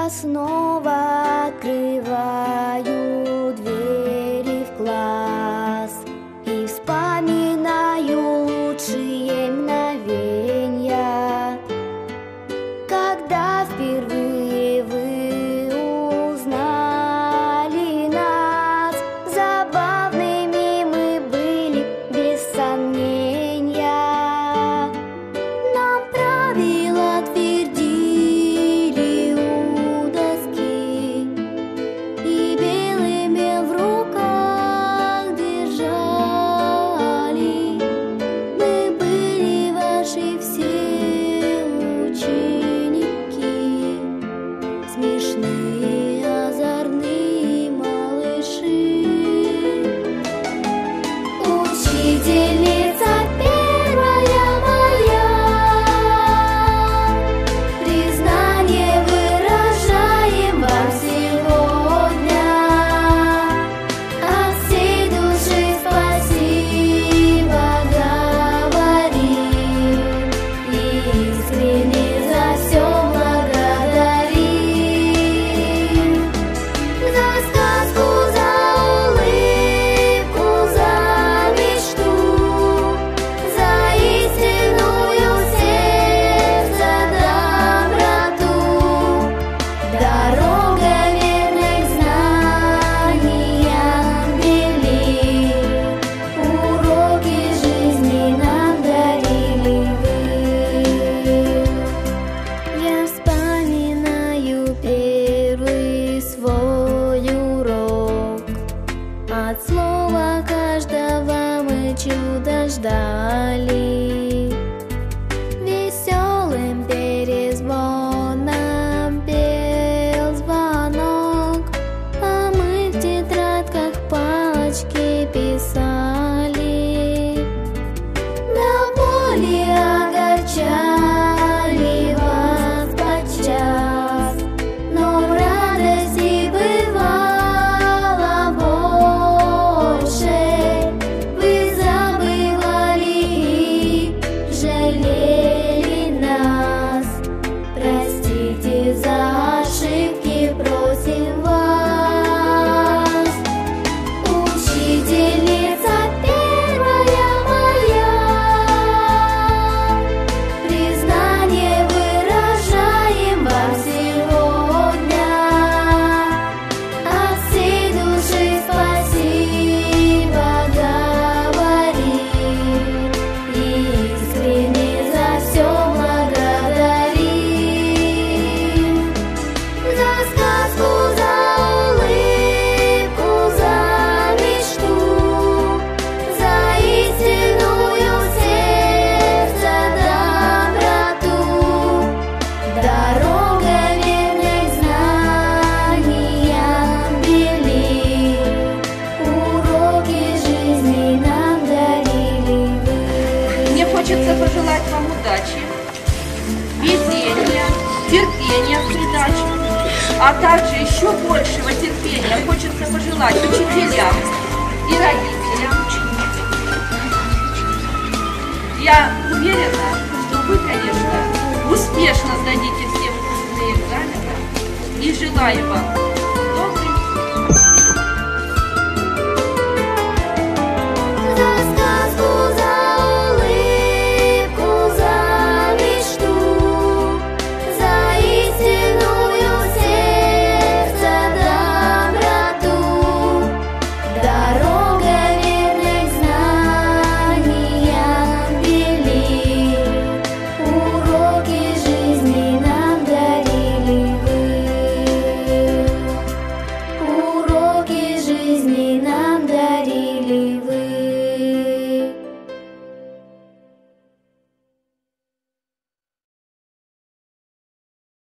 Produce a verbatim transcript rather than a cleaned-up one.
я снова открываю двери в класс и вспоминаю лучшие мгновенья, когда впервые вы узнали нас. Забавными мы были, без сомнения. Нам правила твердили у доски и белыми в руках держали. Мы были ваши все ученики, смешные, озорные малыши. Учительница первая моя, признание выражаем вам сегодня. От всей души спасибо говорим и искренне за все благодарим. За сказку, за улыбку, за мечту, за истинную сердца доброту. Дорога верных знаниям вели, уроки жизни нам дарили вы. Я вспоминаю первый свой урок. От слова каждого мы чудо ждали. Веселым перезвоном пел звонок, а мы в тетрадках палочки писали. До боли огорчали вас подчас, но в радости бывало больше. Вы забывали и жалели нас. Простите за ошибки, просим вас. Учительница первая моя, признание выражаем вам сегодня. От всей души спасибо говорим и искренне за все благодарим. За сказку, за улыбку, за мечту, за истинную сердца доброту. Дорога верных знаниям вели, уроки жизни нам дарили вы. Мне хочется пожелать вам удачи, везения, терпения в придачу, а также еще большего терпения хочется пожелать учителям и родителям. Я уверена, что вы, конечно, успешно сдадите все выпускные экзамены и желаю вам